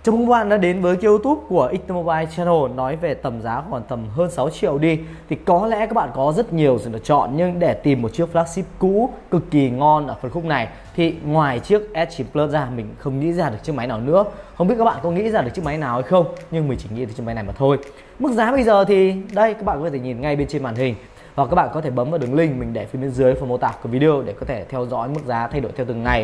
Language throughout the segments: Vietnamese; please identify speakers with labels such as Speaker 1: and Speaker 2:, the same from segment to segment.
Speaker 1: Chào mừng các bạn đã đến với YouTube của XT Mobile Channel. Nói về tầm giá khoảng tầm hơn 6 triệu đi thì có lẽ các bạn có rất nhiều sự lựa chọn, nhưng để tìm một chiếc flagship cũ cực kỳ ngon ở phân khúc này thì ngoài chiếc S9 Plus ra mình không nghĩ ra được chiếc máy nào nữa. Không biết các bạn có nghĩ ra được chiếc máy nào hay không, nhưng mình chỉ nghĩ được chiếc máy này mà thôi. Mức giá bây giờ thì đây, các bạn có thể nhìn ngay bên trên màn hình, hoặc các bạn có thể bấm vào đường link mình để phía bên dưới phần mô tả của video để có thể theo dõi mức giá thay đổi theo từng ngày.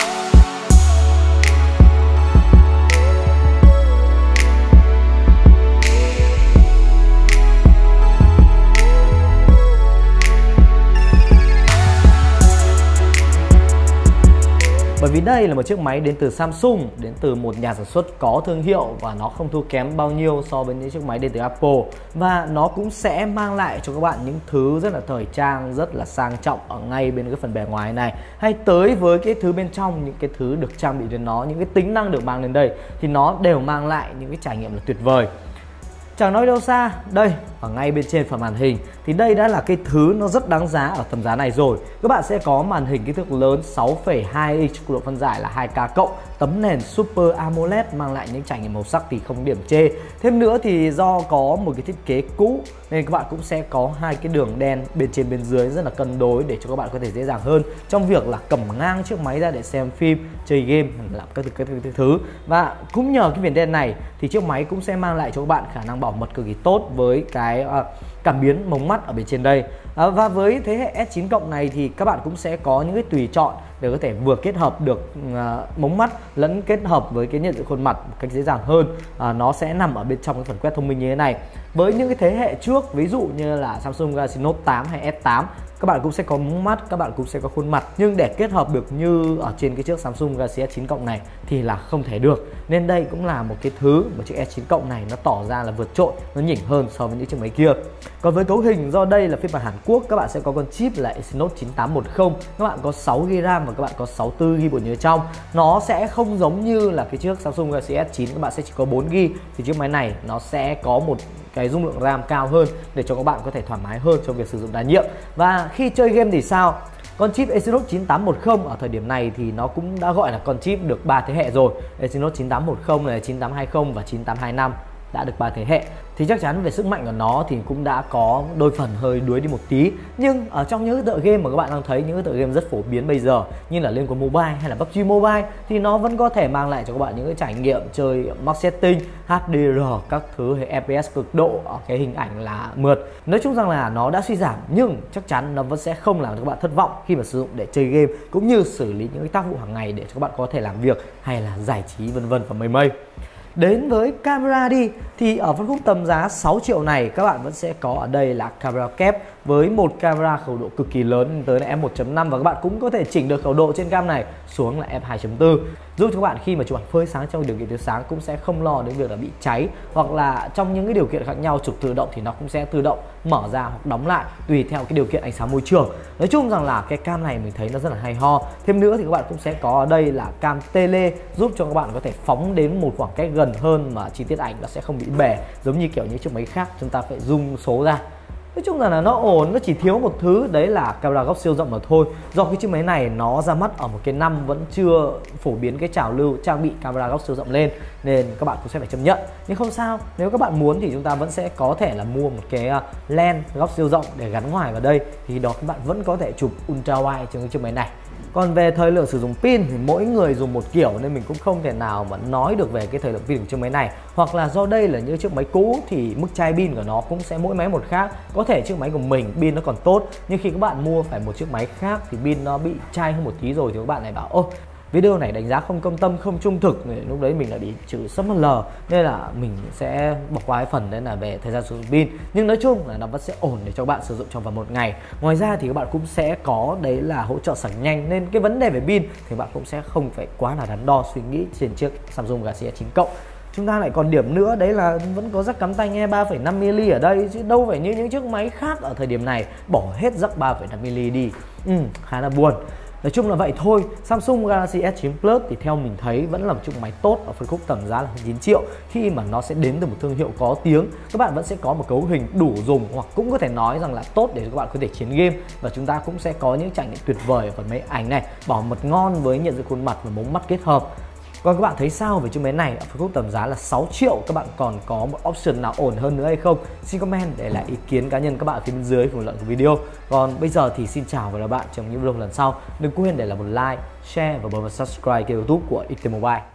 Speaker 1: Bởi vì đây là một chiếc máy đến từ Samsung, đến từ một nhà sản xuất có thương hiệu và nó không thua kém bao nhiêu so với những chiếc máy đến từ Apple. Và nó cũng sẽ mang lại cho các bạn những thứ rất là thời trang, rất là sang trọng ở ngay bên cái phần bề ngoài này. Hay tới với cái thứ bên trong, những cái thứ được trang bị đến nó, những cái tính năng được mang đến đây thì nó đều mang lại những cái trải nghiệm là tuyệt vời. Chẳng nói đâu xa, đây ở ngay bên trên phần màn hình thì đây đã là cái thứ nó rất đáng giá ở tầm giá này rồi. Các bạn sẽ có màn hình kích thước lớn 6,2 inch, độ phân giải là 2K cộng, tấm nền Super AMOLED mang lại những trải nghiệm màu sắc thì không điểm chê. Thêm nữa thì do có một cái thiết kế cũ nên các bạn cũng sẽ có hai cái đường đen bên trên bên dưới rất là cân đối để cho các bạn có thể dễ dàng hơn trong việc là cầm ngang chiếc máy ra để xem phim, chơi game, làm các thứ. Và cũng nhờ cái viền đen này thì chiếc máy cũng sẽ mang lại cho các bạn khả năng bảo mật cực kỳ tốt với cái cảm biến mống mắt ở bên trên đây. Và với thế hệ S9 cộng này thì các bạn cũng sẽ có những cái tùy chọn để có thể vừa kết hợp được mống mắt lẫn kết hợp với cái nhận diện khuôn mặt một cách dễ dàng hơn. Nó sẽ nằm ở bên trong cái phần quét thông minh như thế này. Với những cái thế hệ trước, ví dụ như là Samsung Galaxy Note 8 hay S8, các bạn cũng sẽ có mống mắt, các bạn cũng sẽ có khuôn mặt, nhưng để kết hợp được như ở trên cái chiếc Samsung Galaxy S9 cộng này thì là không thể được. Nên đây cũng là một cái thứ mà chiếc S9 cộng này nó tỏ ra là vượt trội, nó nhỉnh hơn so với những chiếc máy kia. Còn với cấu hình, do đây là phiên bản Hàn Quốc, các bạn sẽ có con chip là Exynos 9810, các bạn có 6GB RAM và các bạn có 64GB bộ nhớ trong. Nó sẽ không giống như là cái chiếc Samsung Galaxy S9 các bạn sẽ chỉ có 4GB, thì chiếc máy này nó sẽ có một cái dung lượng RAM cao hơn để cho các bạn có thể thoải mái hơn trong việc sử dụng đa nhiệm. Và khi chơi game thì sao? Con chip Exynos 9810 ở thời điểm này thì nó cũng đã gọi là con chip được 3 thế hệ rồi. Exynos 9810 này, 9820 và 9825 đã được 3 thế hệ. Thì chắc chắn về sức mạnh của nó thì cũng đã có đôi phần hơi đuối đi một tí. Nhưng ở trong những tựa game mà các bạn đang thấy, những tựa game rất phổ biến bây giờ như là Liên Quân Mobile hay là PUBG Mobile thì nó vẫn có thể mang lại cho các bạn những cái trải nghiệm chơi max setting, HDR, các thứ hay FPS cực độ ở cái hình ảnh là mượt. Nói chung rằng là nó đã suy giảm, nhưng chắc chắn nó vẫn sẽ không làm cho các bạn thất vọng khi mà sử dụng để chơi game cũng như xử lý những cái tác vụ hàng ngày để cho các bạn có thể làm việc hay là giải trí vân vân và mây mây. Đến với camera đi thì ở phân khúc tầm giá 6 triệu này các bạn vẫn sẽ có ở đây là camera kép với một camera khẩu độ cực kỳ lớn tới là f1.5, và các bạn cũng có thể chỉnh được khẩu độ trên cam này xuống là f2.4, giúp cho các bạn khi mà chụp ảnh phơi sáng trong điều kiện thiếu sáng cũng sẽ không lo đến việc là bị cháy, hoặc là trong những cái điều kiện khác nhau chụp tự động thì nó cũng sẽ tự động mở ra hoặc đóng lại tùy theo cái điều kiện ánh sáng môi trường. Nói chung rằng là cái cam này mình thấy nó rất là hay ho. Thêm nữa thì các bạn cũng sẽ có ở đây là cam tele giúp cho các bạn có thể phóng đến một khoảng cách gần hơn mà chi tiết ảnh nó sẽ không bị bể giống như kiểu những chiếc máy khác chúng ta phải zoom số ra. Nói chung là nó ổn, nó chỉ thiếu một thứ đấy là camera góc siêu rộng mà thôi. Do cái chiếc máy này nó ra mắt ở một cái năm vẫn chưa phổ biến cái trào lưu trang bị camera góc siêu rộng lên nên các bạn cũng sẽ phải chấp nhận. Nhưng không sao, nếu các bạn muốn thì chúng ta vẫn sẽ có thể là mua một cái lens góc siêu rộng để gắn ngoài vào đây, thì đó các bạn vẫn có thể chụp ultra wide trên cái chiếc máy này. Còn về thời lượng sử dụng pin thì mỗi người dùng một kiểu nên mình cũng không thể nào mà nói được về cái thời lượng pin của chiếc máy này. Hoặc là do đây là những chiếc máy cũ thì mức chai pin của nó cũng sẽ mỗi máy một khác. Có thể chiếc máy của mình pin nó còn tốt, nhưng khi các bạn mua phải một chiếc máy khác thì pin nó bị chai hơn một tí rồi thì các bạn lại bảo ô, video này đánh giá không công tâm, không trung thực, lúc đấy mình lại bị trừ SML nên là mình sẽ bỏ qua cái phần đấy là về thời gian sử dụng pin. Nhưng nói chung là nó vẫn sẽ ổn để cho các bạn sử dụng trong vòng một ngày. Ngoài ra thì các bạn cũng sẽ có đấy là hỗ trợ sạc nhanh, nên cái vấn đề về pin thì bạn cũng sẽ không phải quá là đắn đo suy nghĩ trên chiếc Samsung Galaxy S9 cộng. Chúng ta lại còn điểm nữa đấy là vẫn có jack cắm tai nghe 3,5mm ở đây, chứ đâu phải như những chiếc máy khác ở thời điểm này bỏ hết jack 3,5mm đi. Khá là buồn. Nói chung là vậy thôi. Samsung Galaxy S9 Plus thì theo mình thấy vẫn là một chiếc máy tốt ở phân khúc tầm giá là 9 triệu, khi mà nó sẽ đến từ một thương hiệu có tiếng. Các bạn vẫn sẽ có một cấu hình đủ dùng, hoặc cũng có thể nói rằng là tốt để các bạn có thể chiến game, và chúng ta cũng sẽ có những trải nghiệm tuyệt vời ở phần máy ảnh này, bảo mật ngon với nhận diện khuôn mặt và mống mắt kết hợp. Còn các bạn thấy sao về chiếc máy này ở phân khúc tầm giá là 6 triệu? Các bạn còn có một option nào ổn hơn nữa hay không? Xin comment để lại ý kiến cá nhân các bạn phía bên dưới phần luận của video. Còn bây giờ thì xin chào và hẹn gặp lại bạn trong những video lần sau. Đừng quên để lại một like, share và bấm vào subscribe kênh YouTube của XT Mobile.